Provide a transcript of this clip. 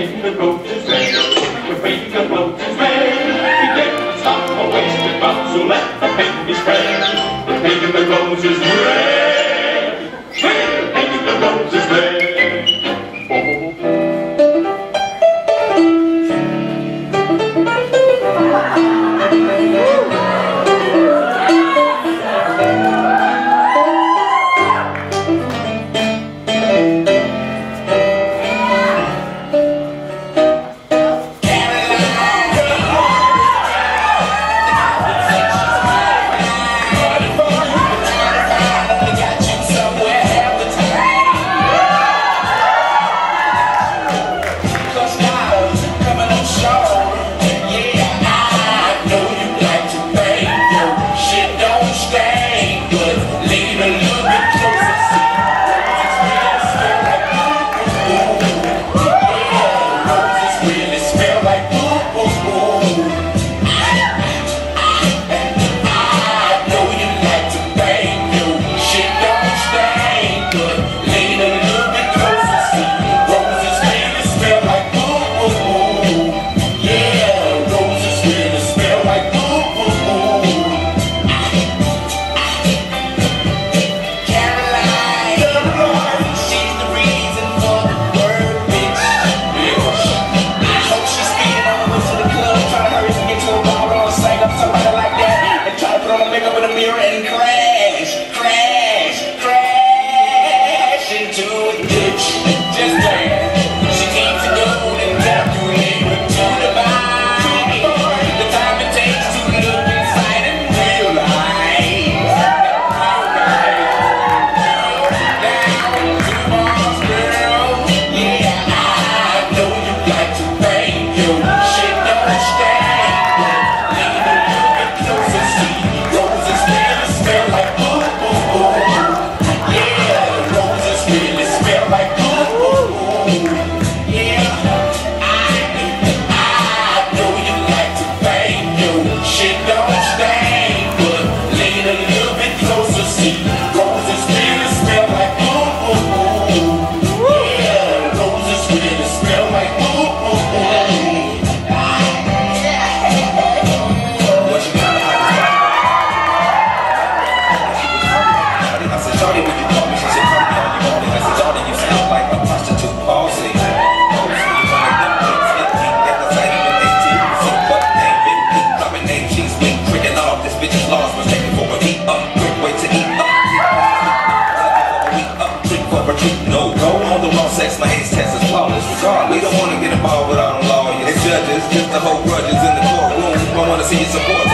painting the roses red. We're painting the roses red. We can't stop a wasted drop, so let the paint be spread. We're painting the roses red. We're painting the roses red. We don't wanna get involved with all the lawyers and judges, just to hold grudges in the courtroom. Don't wanna see you support